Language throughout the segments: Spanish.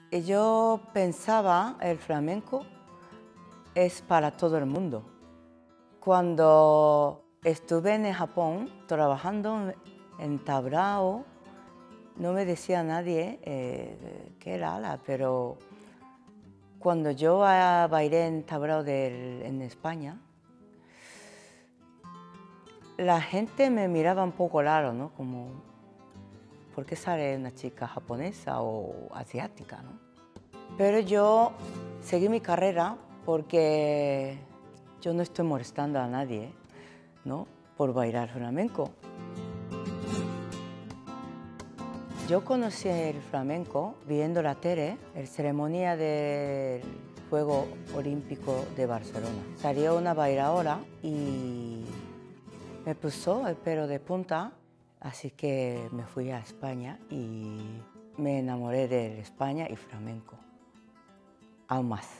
Yo pensaba el flamenco es para todo el mundo. Cuando estuve en Japón trabajando en tablao, no me decía nadie qué era, pero cuando yo bailé en tablao en España, la gente me miraba un poco raro, ¿no? Como, ¿por qué sale una chica japonesa o asiática, ¿no? Pero yo seguí mi carrera porque yo no estoy molestando a nadie, ¿no? Por bailar flamenco. Yo conocí el flamenco viendo la tele, la ceremonia del Juego Olímpico de Barcelona. Salió una bailadora y me puso el pelo de punta, así que me fui a España y me enamoré de España y flamenco, aún más.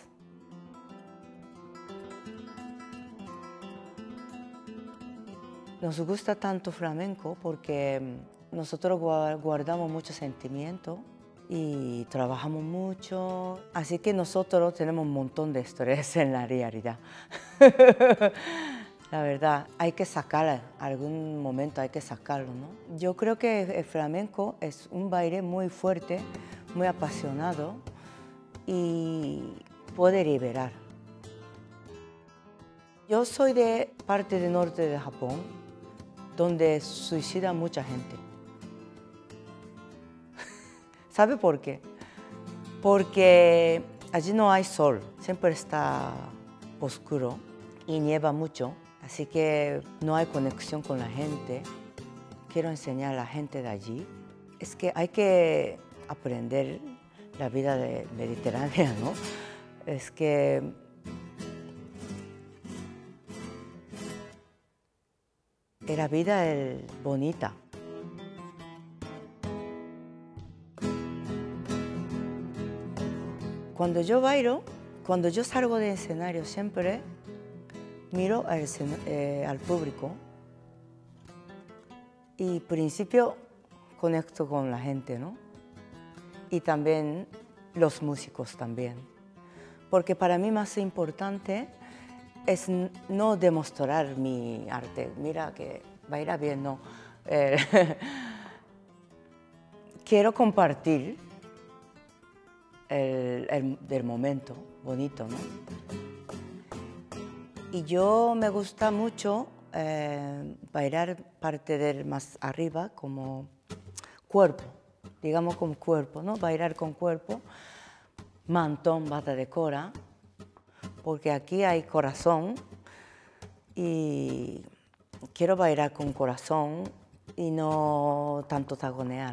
Nos gusta tanto flamenco porque nosotros guardamos mucho sentimiento y trabajamos mucho, así que nosotros tenemos un montón de estrés en la realidad. La verdad, hay que sacar, algún momento hay que sacarlo, ¿no? Yo creo que el flamenco es un baile muy fuerte, muy apasionado y puede liberar. Yo soy de parte del norte de Japón, donde suicida mucha gente. ¿Sabe por qué? Porque allí no hay sol, siempre está oscuro y nieva mucho, así que no hay conexión con la gente. Quiero enseñar a la gente de allí, es que hay que aprender la vida mediterránea, ¿no? Es que la vida es bonita. Cuando yo bailo, cuando yo salgo del escenario, siempre miro al público y al principio conecto con la gente, ¿no? Y también los músicos también. Porque para mí más importante es no demostrar mi arte. Mira que baila bien, no. Quiero compartir el momento bonito, ¿no? Y yo me gusta mucho bailar parte del más arriba como cuerpo, digamos como cuerpo, ¿no? Bailar con cuerpo, mantón, bata de cora, porque aquí hay corazón y quiero bailar con corazón y no tanto taconear.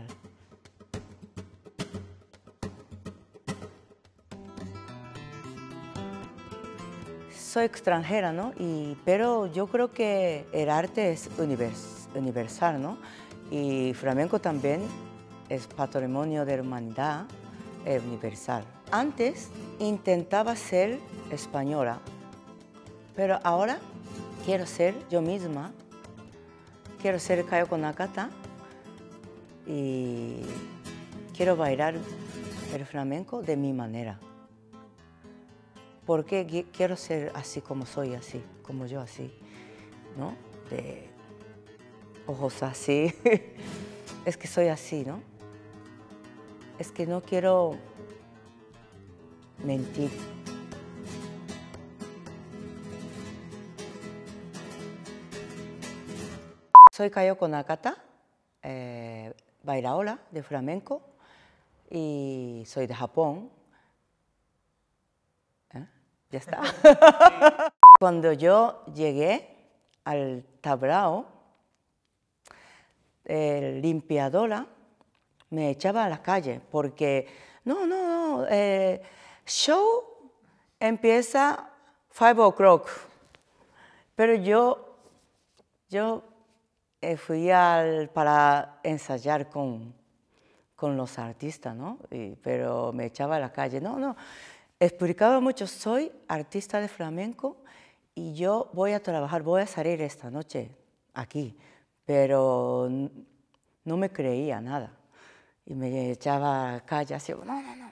Soy extranjera, ¿no? Pero yo creo que el arte es universal, ¿no? Y flamenco también es patrimonio de la humanidad, universal. Antes intentaba ser española, pero ahora quiero ser yo misma, quiero ser Kayoko Nakata y quiero bailar el flamenco de mi manera. Porque quiero ser así como soy, así, como yo así, ¿no? De ojos así. Es que soy así, ¿no? Es que no quiero mentir. Soy Kayoko Nakata, bailaora de flamenco y soy de Japón. Ya está. Cuando yo llegué al tablao, el limpiadora me echaba a la calle porque no, show empieza 5 o'clock. Pero yo fui para ensayar con los artistas, ¿no? Pero me echaba a la calle. No. Explicaba mucho, soy artista de flamenco y yo voy a trabajar, voy a salir esta noche aquí, pero no me creía nada. Y me echaba a la calle así, no.